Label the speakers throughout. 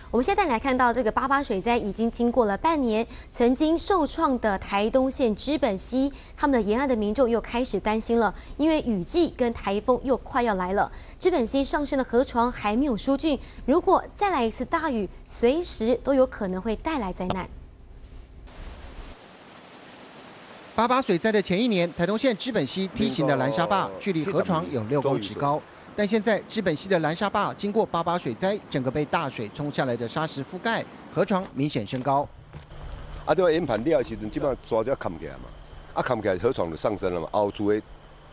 Speaker 1: 我们现在来看到这个88水灾已经经过了半年，曾经受创的台东县知本溪，他们的沿岸的民众又开始担心了，因为雨季跟台风又快要来了。知本溪上升的河床还没有疏浚，如果再来一次大雨，随时都有可能会带来灾难。
Speaker 2: 88水灾的前一年，台东县知本溪梯形的拦沙坝距离河床有6公尺高。 但现在知本溪的拦沙坝经过88水灾，整个被大水冲下来的沙石覆盖，河床明显升高。
Speaker 3: 啊，这个淹盘了的时阵，基本上沙就扛起来嘛，啊扛起来河床就上升了嘛，后出的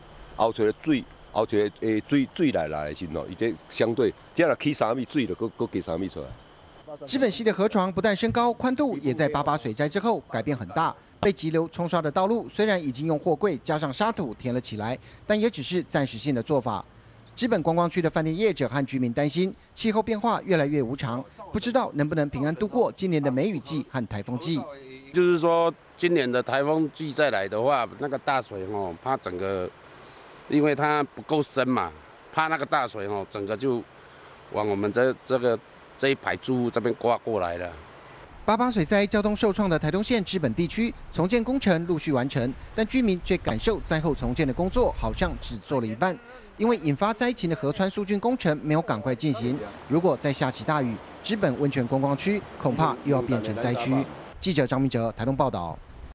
Speaker 3: 水来的时候，伊这相对，只要起3米水就搁加3米出来。
Speaker 2: 知本溪的河床不但升高，宽度也在88水灾之后改变很大。 被急流冲刷的道路虽然已经用货柜加上沙土填了起来，但也只是暂时性的做法。 知本观光区的饭店业者和居民担心，气候变化越来越无常，不知道能不能平安度过今年的梅雨季和台风季。
Speaker 4: 就是说，今年的台风季再来的话，那个大水怕整个，因为它不够深嘛，怕那个大水整个就往我们这一排住户这边刮过来了。
Speaker 2: 88水灾交通受创的台东县知本地区重建工程陆续完成，但居民却感受灾后重建的工作好像只做了一半，因为引发灾情的河川疏浚工程没有赶快进行。如果再下起大雨，知本温泉观光区恐怕又要变成灾区。记者张明哲台东报道。